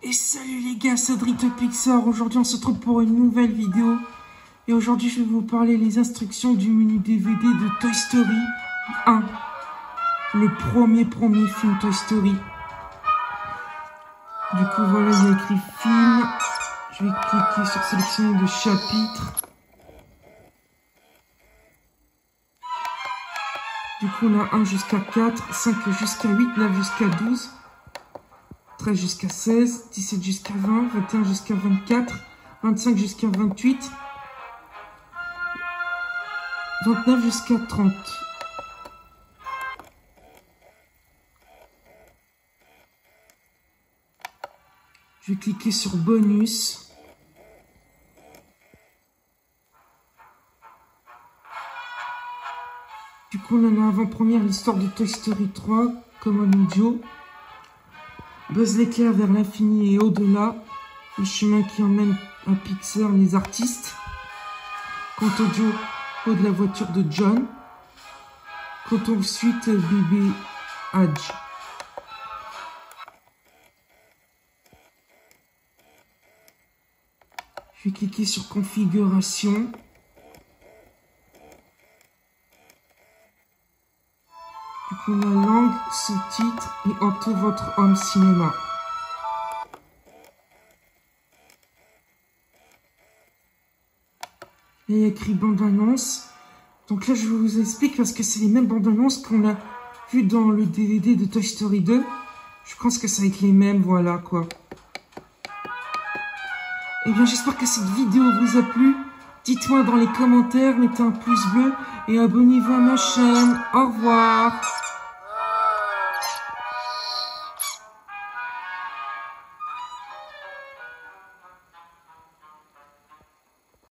Et salut les gars, c'est Drito Pixar. Aujourd'hui on se retrouve pour une nouvelle vidéo. Et aujourd'hui je vais vous parler les instructions du menu DVD de Toy Story 1. Le premier film Toy Story. Du coup voilà, il y a écrit film. Je vais cliquer sur sélectionner de chapitres. Du coup on a 1 jusqu'à 4, 5 jusqu'à 8, 9 jusqu'à 12. 13 jusqu'à 16, 17 jusqu'à 20, 21 jusqu'à 24, 25 jusqu'à 28, 29 jusqu'à 30. Je vais cliquer sur bonus. Du coup, on en a avant-première l'histoire de Toy Story 3, comme un audio. Buzz l'éclair vers l'infini et au-delà, le chemin qui emmène à Pixar les artistes. Quant audio, haut de la voiture de John. Quant ensuite, bébé Hadj. Je vais cliquer sur configuration. Du coup, la langue, sous-titre et entre votre home cinéma. Et il y a écrit bande-annonce. Donc là, je vous explique parce que c'est les mêmes bandes-annonces qu'on a vues dans le DVD de Toy Story 2. Je pense que ça va être les mêmes, voilà quoi. Et bien, j'espère que cette vidéo vous a plu. Dites-moi dans les commentaires, mettez un pouce bleu et abonnez-vous à ma chaîne. Au revoir.